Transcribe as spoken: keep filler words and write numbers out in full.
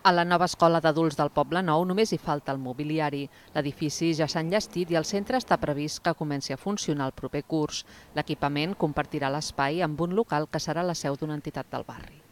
A la nova escola d'adults del Poble Nou només hi falta el mobiliari. L'edifici ja s'ha enllestit i el centre està previst que comenci a funcionar el proper curs. L'equipament compartirà l'espai amb un local que serà la seu d'una entitat del barri.